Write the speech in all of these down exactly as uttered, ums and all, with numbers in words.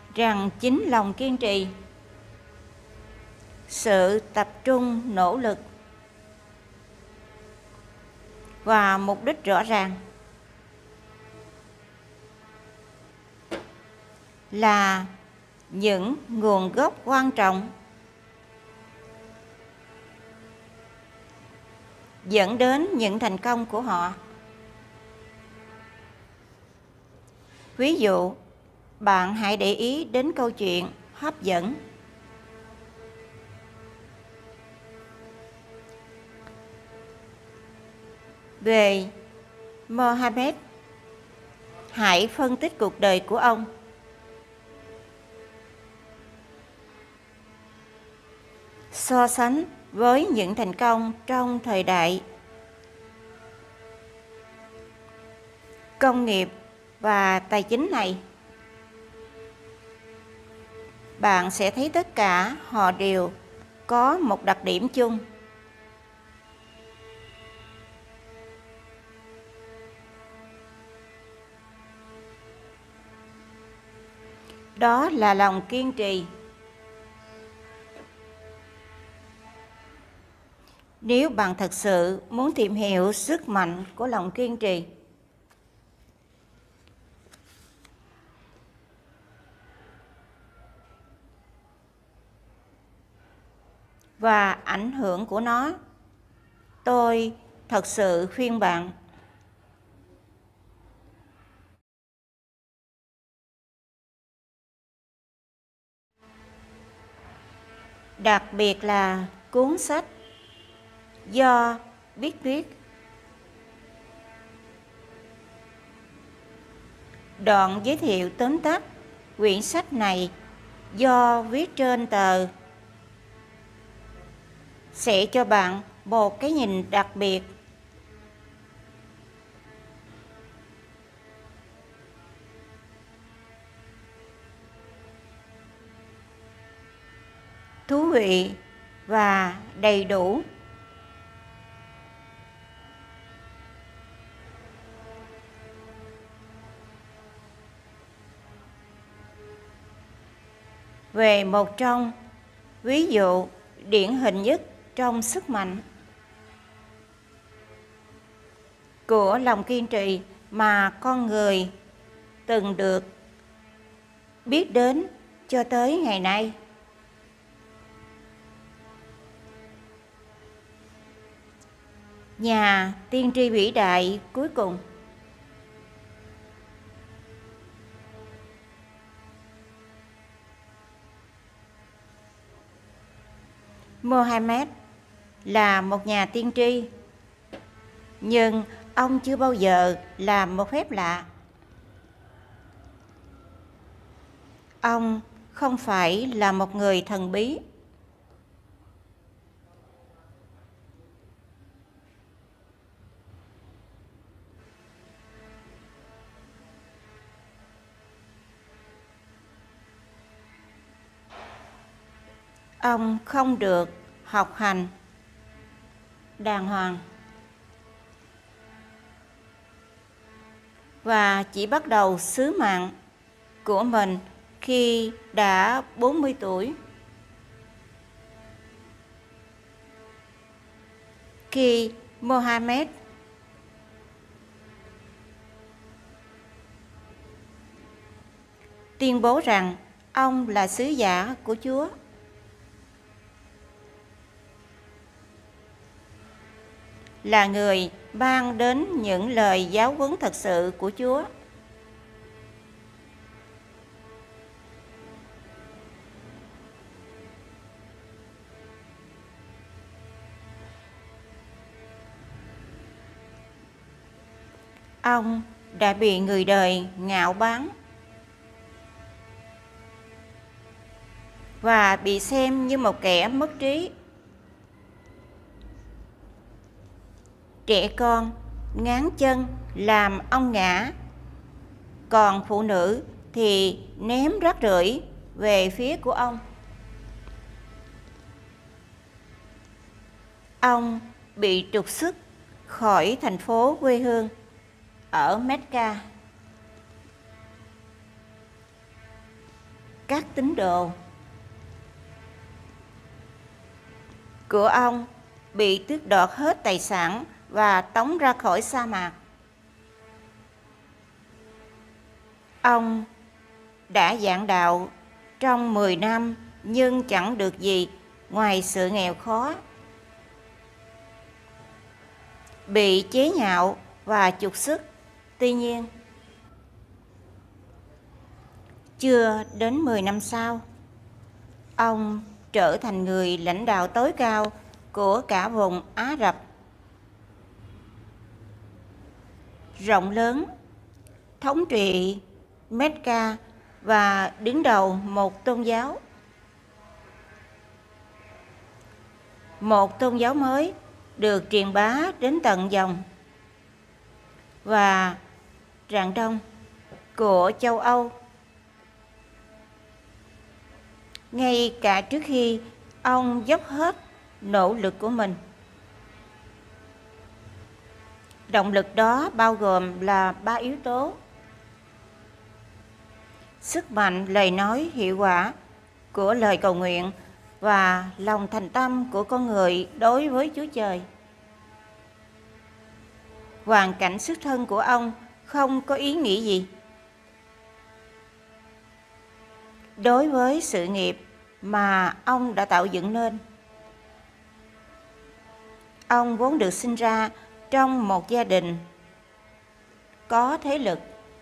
rằng chính lòng kiên trì, sự tập trung nỗ lực và mục đích rõ ràng là những nguồn gốc quan trọng dẫn đến những thành công của họ. Ví dụ, bạn hãy để ý đến câu chuyện hấp dẫn. Về Mohammed, hãy phân tích cuộc đời của ông. So sánh với những thành công trong thời đại công nghiệp và tài chính này, bạn sẽ thấy tất cả họ đều có một đặc điểm chung. Đó là lòng kiên trì. Nếu bạn thật sự muốn tìm hiểu sức mạnh của lòng kiên trì, và ảnh hưởng của nó, tôi thật sự khuyên bạn đặc biệt là cuốn sách do Viết viết. Đoạn giới thiệu tóm tắt quyển sách này do viết trên tờ sẽ cho bạn một cái nhìn đặc biệt thú vị và đầy đủ về một trong ví dụ điển hình nhất trong sức mạnh của lòng kiên trì mà con người từng được biết đến cho tới ngày nay. Nhà tiên tri vĩ đại cuối cùng Mohammed là một nhà tiên tri, nhưng ông chưa bao giờ làm một phép lạ. Ông không phải là một người thần bí. Ông không được học hành đàng hoàng và chỉ bắt đầu sứ mạng của mình khi đã bốn mươi tuổi. Khi Mohammed tuyên bố rằng ông là sứ giả của Chúa, là người ban đến những lời giáo huấn thật sự của Chúa. Ông đã bị người đời ngạo báng và bị xem như một kẻ mất trí. Trẻ con ngáng chân làm ông ngã, còn phụ nữ thì ném rác rưởi về phía của ông. Ông bị trục xuất khỏi thành phố quê hương ở Mecca. các tín đồ của ông bị tước đoạt hết tài sản và tống ra khỏi sa mạc. Ông đã giảng đạo trong mười năm nhưng chẳng được gì ngoài sự nghèo khó, bị chế nhạo và trục xuất. Tuy nhiên, chưa đến mười năm sau, ông trở thành người lãnh đạo tối cao của cả vùng Ả Rập rộng lớn, thống trị Mecca và đứng đầu một tôn giáo. Một tôn giáo mới được truyền bá đến tận dòng và rạng đông của châu Âu, ngay cả trước khi ông dốc hết nỗ lực của mình. Động lực đó bao gồm là ba yếu tố: sức mạnh lời nói hiệu quả của lời cầu nguyện và lòng thành tâm của con người đối với Chúa Trời. Hoàn cảnh xuất thân của ông không có ý nghĩa gì đối với sự nghiệp mà ông đã tạo dựng nên. Ông vốn được sinh ra trong một gia đình có thế lực,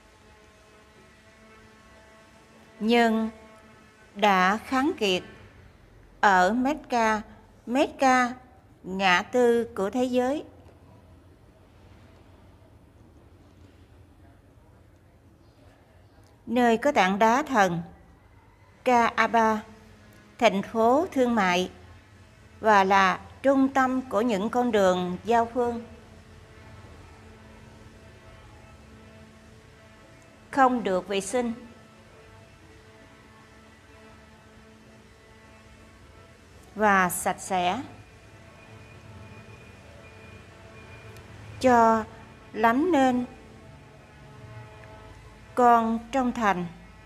nhưng đã kháng kiệt ở Mecca, Mecca ngã tư của thế giới. Nơi có tảng đá thần Kaaba, thành phố thương mại và là trung tâm của những con đường giao thương. Không được vệ sinh, và sạch sẽ, cho lắm nên con trong thành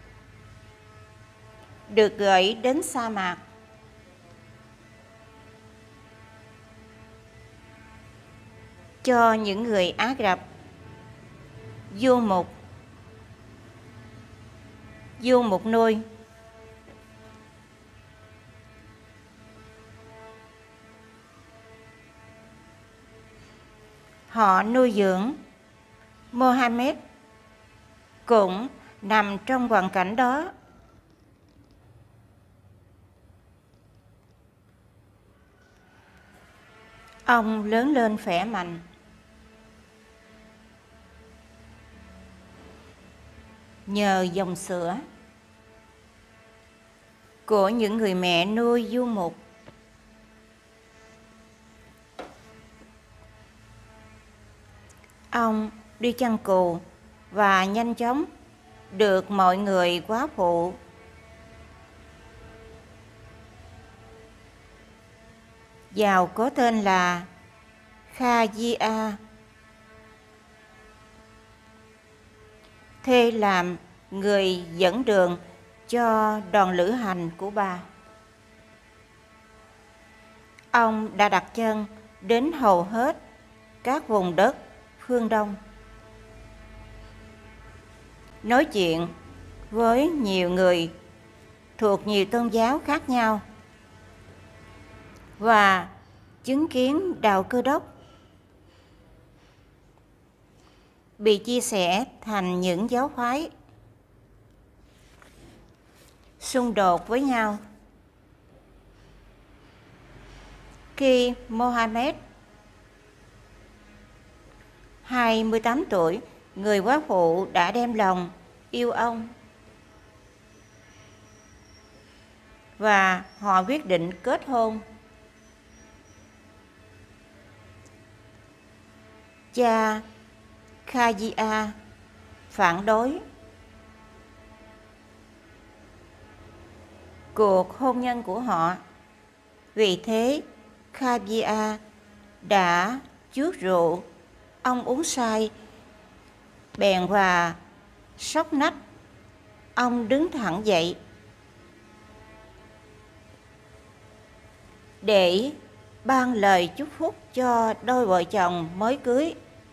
được gửi đến sa mạc. Cho những người Ả Rập, du mục, du mục nuôi. Họ nuôi dưỡng. Mohammed cũng nằm trong hoàn cảnh đó. Ông lớn lên khỏe mạnh, nhờ dòng sữa của những người mẹ nuôi du mục. Ông đi chăn cừu và nhanh chóng được mọi người quá phụ. Giàu có tên là Khadija, thuê làm người dẫn đường cho đoàn lữ hành của bà. Ông đã đặt chân đến hầu hết các vùng đất phương Đông, nói chuyện với nhiều người thuộc nhiều tôn giáo khác nhau và chứng kiến đạo Cơ Đốc bị chia sẻ thành những giáo phái xung đột với nhau. Khi Mohammed hai mươi tám tuổi, người quá phụ đã đem lòng yêu ông và họ quyết định kết hôn. Cha Khadija phản đối cuộc hôn nhân của họ. Vì thế, Khadija đã chuốc rượu, ông uống say, bèn và sốc nách. Ông đứng thẳng dậy để ban lời chúc phúc cho đôi vợ chồng mới cưới.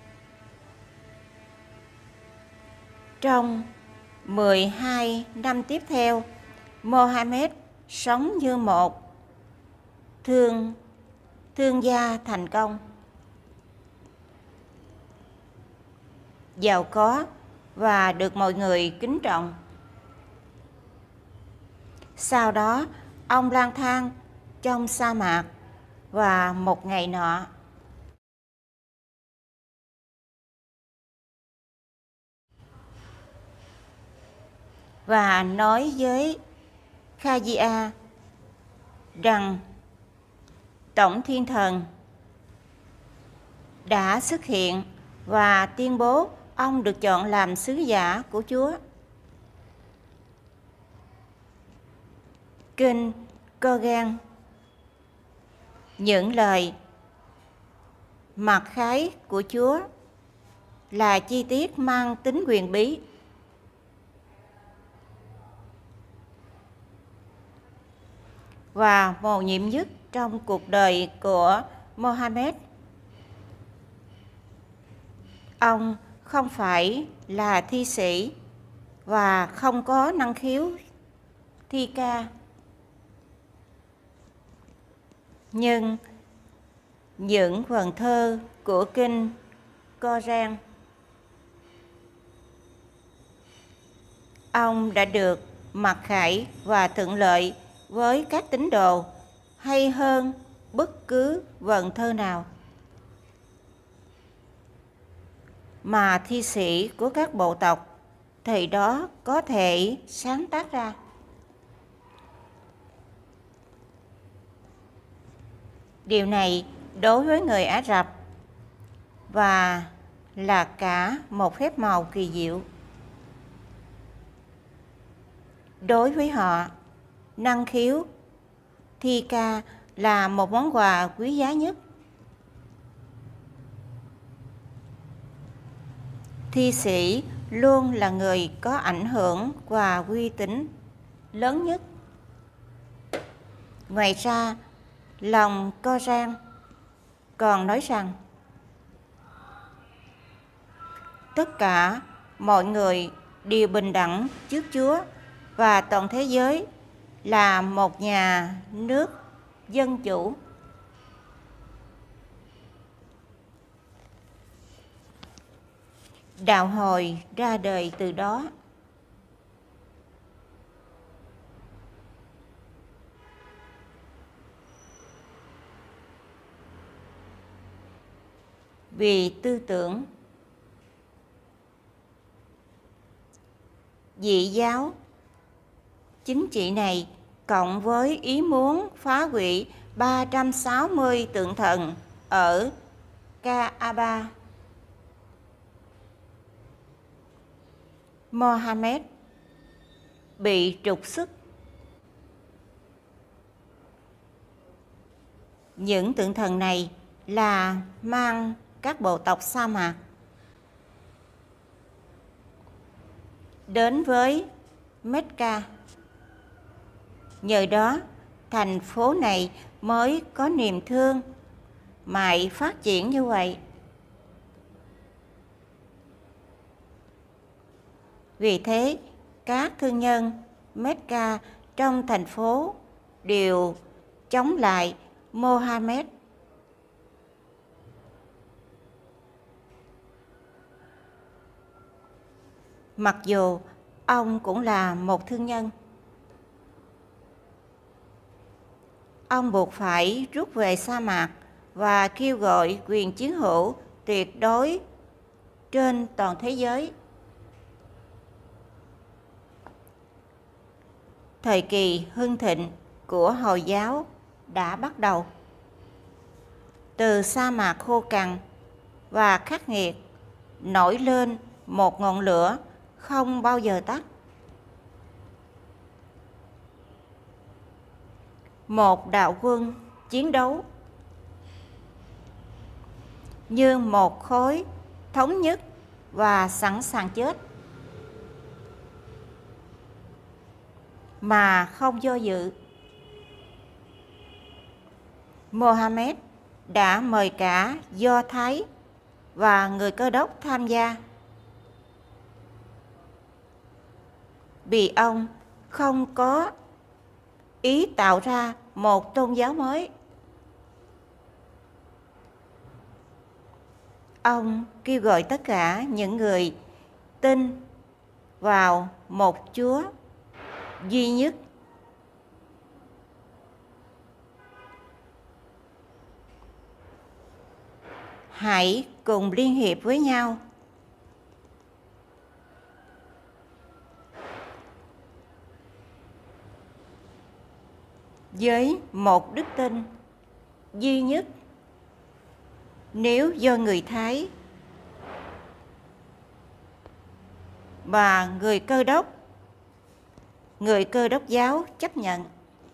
Trong mười hai năm tiếp theo, Mohammed sống như một thương thương gia thành công, giàu có và được mọi người kính trọng. Sau đó, ông lang thang trong sa mạc và một ngày nọ, và nói với Khadija rằng Tổng Thiên Thần đã xuất hiện và tuyên bố ông được chọn làm sứ giả của Chúa. Kinh Coran, những lời mặc khải của Chúa là chi tiết mang tính huyền bí. Và mầu nhiệm nhất trong cuộc đời của Mohammed. Ông không phải là thi sĩ và không có năng khiếu thi ca. Nhưng những vần thơ của kinh Coran, ông đã được mặc khải và thuận lợi với các tín đồ hay hơn bất cứ vần thơ nào mà thi sĩ của các bộ tộc thời đó có thể sáng tác ra. Điều này đối với người Ả Rập và là cả một phép màu kỳ diệu. Đối với họ, năng khiếu thi ca là một món quà quý giá nhất. Thi sĩ luôn là người có ảnh hưởng và uy tín lớn nhất. Ngoài ra, lòng Coran còn nói rằng tất cả mọi người đều bình đẳng trước Chúa và toàn thế giới là một nhà nước dân chủ. Đạo hồi ra đời từ đó. Vì tư tưởng dị giáo chính trị này cộng với ý muốn phá hủy ba trăm sáu mươi tượng thần ở Kaaba, Mohammed bị trục xuất. Những tượng thần này là mang các bộ tộc sa mạc đến với Mecca. Nhờ đó, thành phố này mới có niềm thương mại phát triển như vậy. Vì thế, các thương nhân Mecca trong thành phố đều chống lại Mohammed. Mặc dù ông cũng là một thương nhân, ông buộc phải rút về sa mạc và kêu gọi quyền chiếm hữu tuyệt đối trên toàn thế giới. Thời kỳ hưng thịnh của Hồi giáo đã bắt đầu. Từ sa mạc khô cằn và khắc nghiệt nổi lên một ngọn lửa không bao giờ tắt. Một đạo quân chiến đấu như một khối thống nhất và sẵn sàng chết, mà không do dự. Mohammed đã mời cả Do Thái và người Cơ Đốc tham gia, vì ông không có ý tạo ra một tôn giáo mới. Ông kêu gọi tất cả những người tin vào một Chúa duy nhất. Hãy cùng liên hiệp với nhau với một đức tin duy nhất. Nếu do người Thái và người Cơ Đốc, người Cơ Đốc giáo chấp nhận,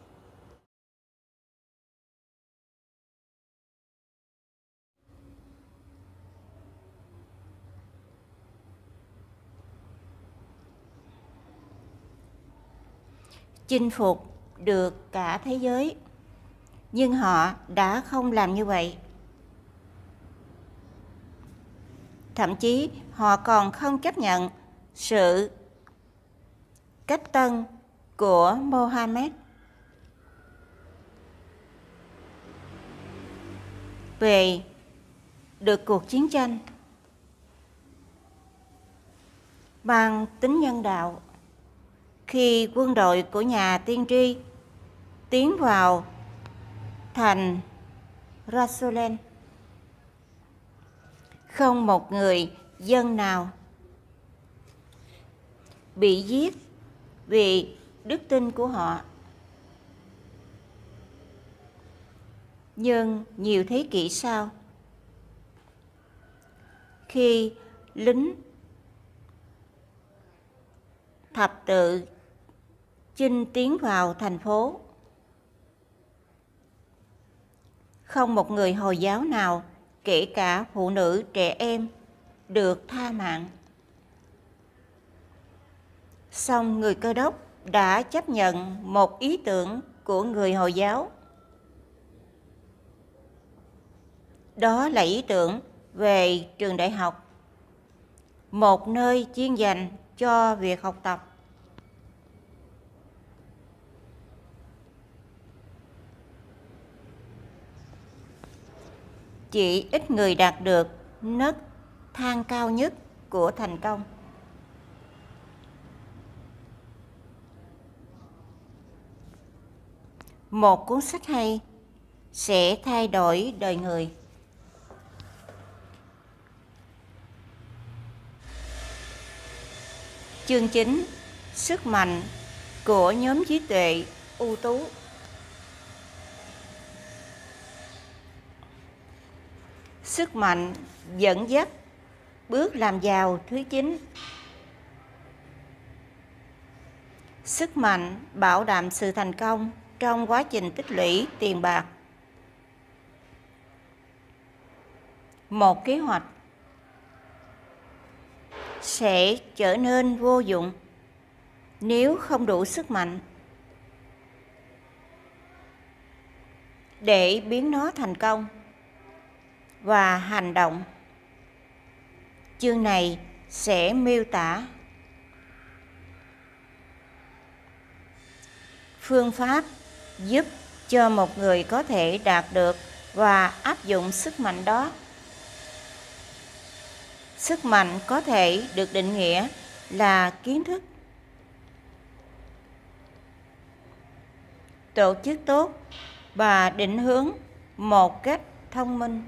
chinh phục được cả thế giới, nhưng họ đã không làm như vậy. Thậm chí họ còn không chấp nhận sự cách tân của Mohammed về được cuộc chiến tranh mang tính nhân đạo. Khi quân đội của nhà tiên tri tiến vào thành Rasulen, không một người dân nào bị giết vì đức tin của họ. Nhưng nhiều thế kỷ sau, khi lính thập tự chinh tiến vào thành phố, không một người Hồi giáo nào, kể cả phụ nữ trẻ em, được tha mạng. Song người Cơ Đốc đã chấp nhận một ý tưởng của người Hồi giáo. Đó là ý tưởng về trường đại học, một nơi chuyên dành cho việc học tập. Chỉ ít người đạt được nấc thang cao nhất của thành công. Một cuốn sách hay sẽ thay đổi đời người. Chương chín: sức mạnh của nhóm trí tuệ ưu tú. Sức mạnh dẫn dắt bước làm giàu thứ chín. Sức mạnh bảo đảm sự thành công trong quá trình tích lũy tiền bạc. Một kế hoạch sẽ trở nên vô dụng nếu không đủ sức mạnh để biến nó thành công và hành động. Chương này sẽ miêu tả phương pháp giúp cho một người có thể đạt được và áp dụng sức mạnh đó. Sức mạnh có thể được định nghĩa là kiến thức, tổ chức tốt và định hướng một cách thông minh.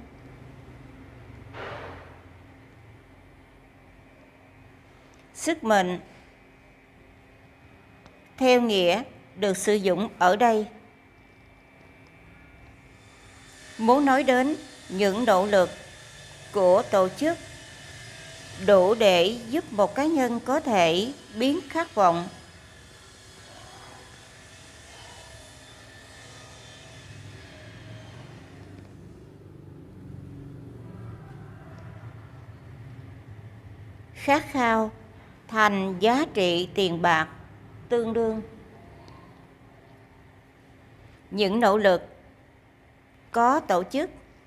Sức mạnh theo nghĩa được sử dụng ở đây muốn nói đến những nỗ lực của tổ chức đủ để giúp một cá nhân có thể biến khát vọng khát khao thành giá trị tiền bạc tương đương. Những nỗ lực có tổ chức.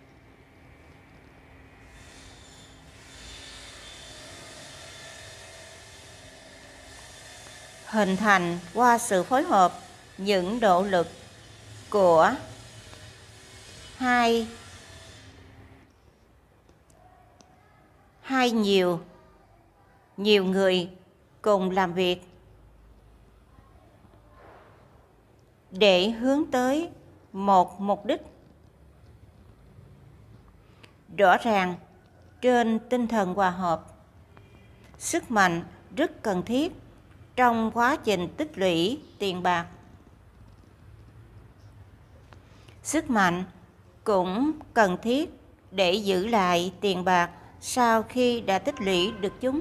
Hình thành qua sự phối hợp những nỗ lực của hai hai nhiều nhiều người cùng làm việc để hướng tới một mục đích rõ ràng. Trên tinh thần hòa hợp, sức mạnh rất cần thiết trong quá trình tích lũy tiền bạc. Sức mạnh cũng cần thiết để giữ lại tiền bạc sau khi đã tích lũy được chúng.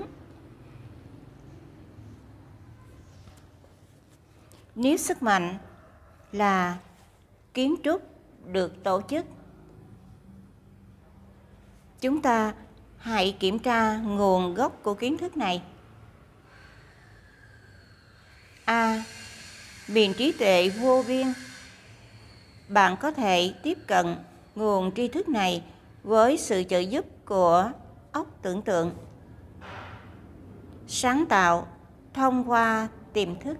Nếu sức mạnh là kiến trúc được tổ chức, chúng ta hãy kiểm tra nguồn gốc của kiến thức này. A. Miền trí tuệ vô biên. Bạn có thể tiếp cận nguồn tri thức này với sự trợ giúp của óc tưởng tượng, sáng tạo thông qua tiềm thức.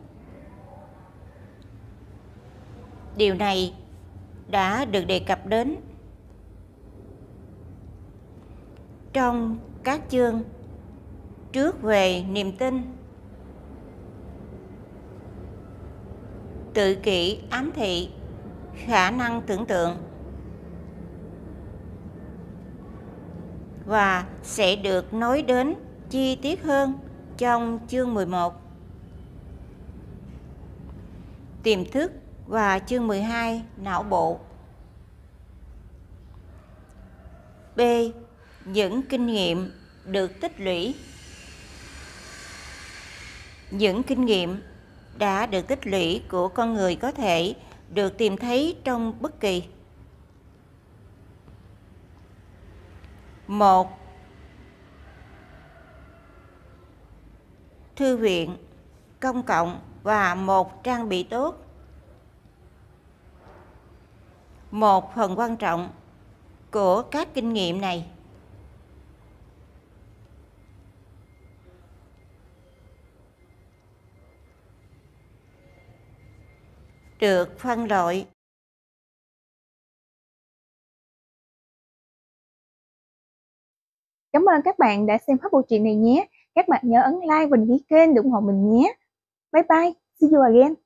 Điều này đã được đề cập đến trong các chương trước về niềm tin, tự kỷ ám thị, khả năng tưởng tượng, và sẽ được nói đến chi tiết hơn trong chương mười một. Tiềm thức và chương mười hai, não bộ. B. Những kinh nghiệm được tích lũy. Những kinh nghiệm đã được tích lũy của con người có thể được tìm thấy trong bất kỳ một thư viện công cộng và một trang bị tốt. Một phần quan trọng của các kinh nghiệm này được phân loại. Cảm ơn các bạn đã xem hết bộ truyện này nhé. Các bạn nhớ ấn like và đăng ký kênh để ủng hộ mình nhé. Bye bye, see you again.